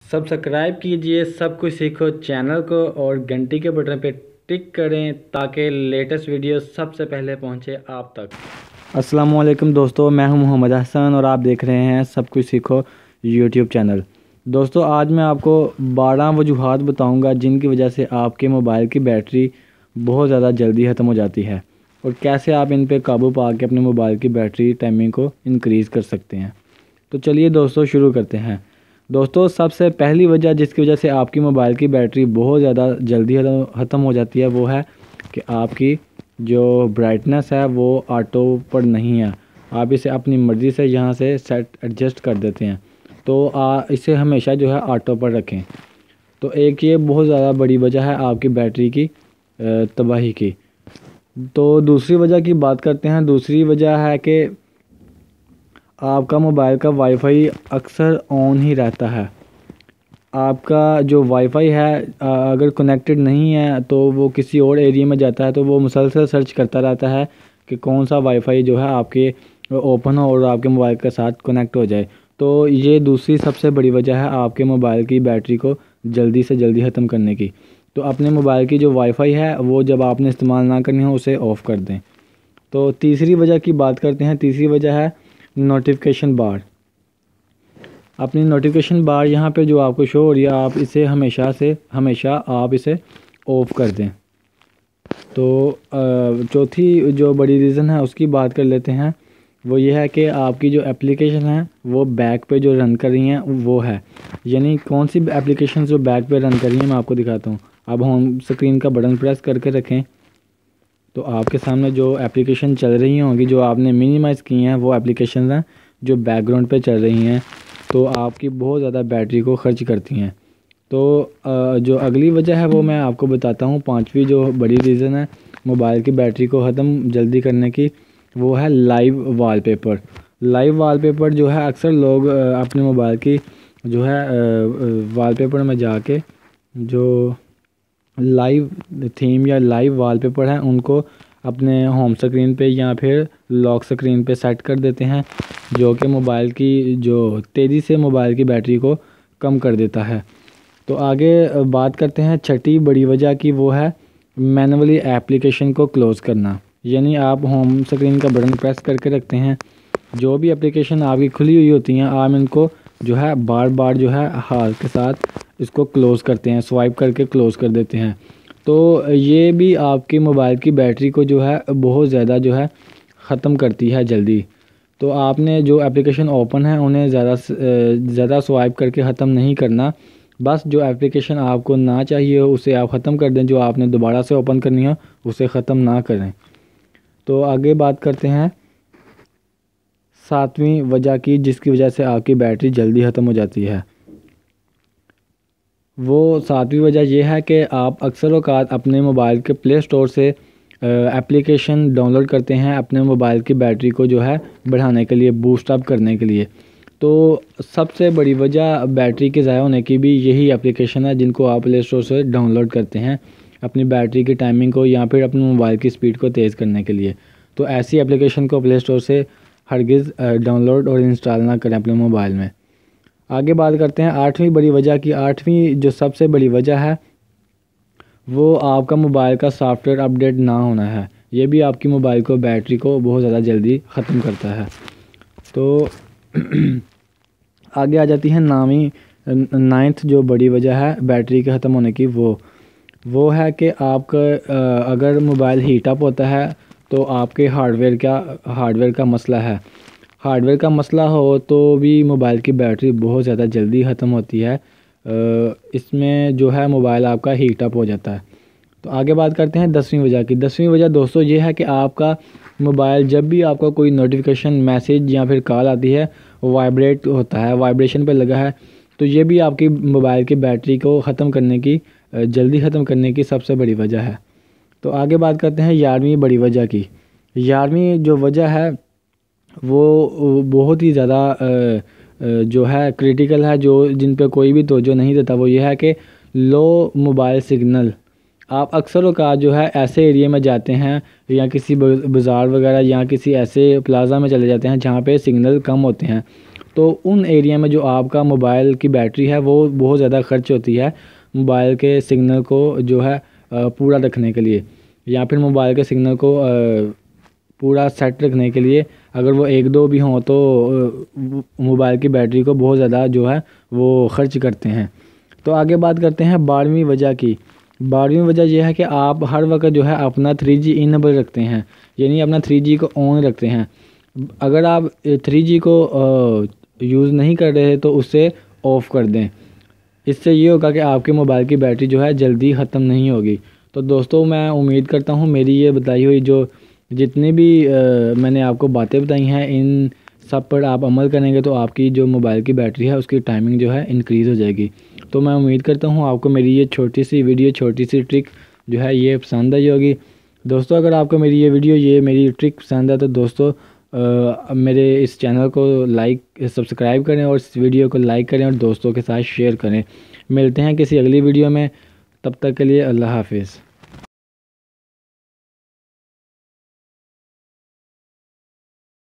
Subscribe कीजिए सब कुछ सीखो चैनल को और घंटी के बटन पे टिक करें ताकि लेटेस्ट वीडियो सबसे पहले पहुंचे आप तक। अस्सलामुअलैकुम दोस्तों, मैं हूं मोहम्मद हसन और आप देख रहे हैं सब कुछ सीखो यूट्यूब चैनल। दोस्तों आज मैं आपको 12 वजूहात बताऊंगा जिनकी वजह से आपके मोबाइल की बैटरी बहुत ज़्यादा जल्दी ख़त्म हो जाती है और कैसे आप इन पे काबू पा के अपने मोबाइल की बैटरी टाइमिंग को इंक्रीज़ कर सकते हैं। तो चलिए दोस्तों शुरू करते हैं। दोस्तों सबसे पहली वजह जिसकी वजह से आपकी मोबाइल की बैटरी बहुत ज़्यादा जल्दी ख़त्म हो जाती है वो है कि आपकी जो ब्राइटनेस है वो ऑटो पर नहीं है। आप इसे अपनी मर्ज़ी से यहाँ से सेट एडजस्ट कर देते हैं, तो इसे हमेशा जो है ऑटो पर रखें। तो एक ये बहुत ज़्यादा बड़ी वजह है आपकी बैटरी की तबाही की। तो दूसरी वजह की बात करते हैं। दूसरी वजह है कि आपका मोबाइल का वाईफाई अक्सर ऑन ही रहता है। आपका जो वाईफाई है अगर कनेक्टेड नहीं है तो वो किसी और एरिया में जाता है, तो वो मुसलसल सर्च करता रहता है कि कौन सा वाईफाई जो है आपके ओपन हो और आपके मोबाइल के साथ कनेक्ट हो जाए। तो ये दूसरी सबसे बड़ी वजह है आपके मोबाइल की बैटरी को जल्दी से जल्दी ख़त्म करने की। तो अपने मोबाइल की जो वाईफाई है वो जब आपने इस्तेमाल ना करनी हो उसे ऑफ़ कर दें। तो तीसरी वजह की बात करते हैं। तीसरी वजह है नोटिफिकेशन बार। अपनी नोटिफिकेशन बार यहाँ पे जो आपको शो हो रही है आप इसे हमेशा आप इसे ऑफ़ कर दें। तो चौथी जो बड़ी रीज़न है उसकी बात कर लेते हैं। वो ये है कि आपकी जो एप्लीकेशन है वो बैक पे जो रन कर रही हैं वो है, यानी कौन सी एप्लीकेशन जो बैक पे रन कर रही हैं मैं आपको दिखाता हूँ। अब होम स्क्रीन का बटन प्रेस करके रखें तो आपके सामने जो एप्लीकेशन चल रही होंगी, जो आपने मिनिमाइज़ की हैं वो एप्लीकेशन हैं जो बैकग्राउंड पे चल रही हैं, तो आपकी बहुत ज़्यादा बैटरी को खर्च करती हैं। तो जो अगली वजह है वो मैं आपको बताता हूँ। पांचवी जो बड़ी रीज़न है मोबाइल की बैटरी को ख़त्म जल्दी करने की वो है लाइव वॉलपेपर। लाइव वॉलपेपर जो है अक्सर लोग अपने मोबाइल की जो है वॉलपेपर में जाके जो लाइव थीम या लाइव वॉलपेपर हैं उनको अपने होम स्क्रीन पे या फिर लॉक स्क्रीन पे सेट कर देते हैं, जो कि मोबाइल की जो तेज़ी से मोबाइल की बैटरी को कम कर देता है। तो आगे बात करते हैं छठी बड़ी वजह की, वो है मैनुअली एप्लीकेशन को क्लोज़ करना। यानी आप होम स्क्रीन का बटन प्रेस करके रखते हैं, जो भी एप्लीकेशन आपकी खुली हुई होती हैं आप इनको जो है बार बार जो है हाथ के साथ इसको क्लोज़ करते हैं, स्वाइप करके क्लोज़ कर देते हैं। तो ये भी आपकी मोबाइल की बैटरी को जो है बहुत ज़्यादा जो है ख़त्म करती है जल्दी। तो आपने जो एप्लीकेशन ओपन है उन्हें ज़्यादा स्वाइप करके ख़त्म नहीं करना। बस जो एप्लीकेशन आपको ना चाहिए उसे आप ख़त्म कर दें, जो आपने दोबारा से ओपन करनी हो उसे ख़त्म ना करें। तो आगे बात करते हैं सातवीं वजह की जिसकी वजह से आपकी बैटरी जल्दी ख़त्म हो जाती है। वो सातवीं वजह यह है कि आप अक्सर औक़ात अपने मोबाइल के प्ले स्टोर से एप्लीकेशन डाउनलोड करते हैं अपने मोबाइल की बैटरी को जो है बढ़ाने के लिए, बूस्ट अप करने के लिए। तो सबसे बड़ी वजह बैटरी के ज़ाया होने की भी यही एप्लीकेशन है जिनको आप प्ले स्टोर से डाउनलोड करते हैं अपनी बैटरी की टाइमिंग को या फिर अपने मोबाइल की स्पीड को तेज़ करने के लिए। तो ऐसी एप्लीकेशन को प्ले स्टोर से हरगिज़ डाउनलोड और इंस्टॉल ना करें अपने मोबाइल में। आगे बात करते हैं आठवीं बड़ी वजह की। आठवीं जो सबसे बड़ी वजह है वो आपका मोबाइल का सॉफ्टवेयर अपडेट ना होना है। ये भी आपकी मोबाइल को बैटरी को बहुत ज़्यादा जल्दी ख़त्म करता है। तो आगे आ जाती है नाइन्थ जो बड़ी वजह है बैटरी के ख़त्म होने की, वो है कि आपका अगर मोबाइल हीट अप होता है तो आपके हार्डवेयर का मसला है। हार्डवेयर का मसला हो तो भी मोबाइल की बैटरी बहुत ज़्यादा जल्दी ख़त्म होती है। इसमें जो है मोबाइल आपका हीट अप हो जाता है। तो आगे बात करते हैं 10वीं वजह की। 10वीं वजह दोस्तों ये है कि आपका मोबाइल जब भी आपका कोई नोटिफिकेशन, मैसेज या फिर कॉल आती है वाइब्रेट होता है, वाइब्रेशन पे लगा है, तो ये भी आपकी मोबाइल की बैटरी को ख़त्म करने की, जल्दी ख़त्म करने की सबसे बड़ी वजह है। तो आगे बात करते हैं 11वीं बड़ी वजह की। 11वीं जो वजह है वो बहुत ही ज़्यादा जो है क्रिटिकल है, जो जिन पे कोई भी तवज्जो नहीं देता। वो ये है कि लो मोबाइल सिग्नल। आप अक्सर औक़ात जो है ऐसे एरिया में जाते हैं या किसी बाज़ार वगैरह या किसी ऐसे प्लाज़ा में चले जाते हैं जहाँ पे सिग्नल कम होते हैं, तो उन एरिया में जो आपका मोबाइल की बैटरी है वो बहुत ज़्यादा खर्च होती है मोबाइल के सिग्नल को जो है पूरा रखने के लिए, या फिर मोबाइल के सिग्नल को पूरा सेट रखने के लिए अगर वो एक दो भी हों तो मोबाइल की बैटरी को बहुत ज़्यादा जो है वो खर्च करते हैं। तो आगे बात करते हैं 12वीं वजह की। 12वीं वजह यह है कि आप हर वक्त जो है अपना 3G इनेबल रखते हैं, यानी अपना 3G को ऑन रखते हैं। अगर आप 3G को यूज़ नहीं कर रहे तो उसे ऑफ़ कर दें। इससे ये होगा कि आपके मोबाइल की बैटरी जो है जल्दी ख़त्म नहीं होगी। तो दोस्तों मैं उम्मीद करता हूँ मेरी ये बताई हुई जो जितनी भी मैंने आपको बातें बताई हैं इन सब पर आप अमल करेंगे तो आपकी जो मोबाइल की बैटरी है उसकी टाइमिंग जो है इंक्रीज़ हो जाएगी। तो मैं उम्मीद करता हूँ आपको मेरी ये छोटी सी वीडियो, छोटी सी ट्रिक जो है ये पसंद आई होगी। दोस्तों अगर आपको मेरी ये वीडियो, ये मेरी ट्रिक पसंद है तो दोस्तों मेरे इस चैनल को सब्सक्राइब करें और इस वीडियो को लाइक करें और दोस्तों के साथ शेयर करें। मिलते हैं किसी अगली वीडियो में, तब तक के लिए अल्लाह हाफिज़।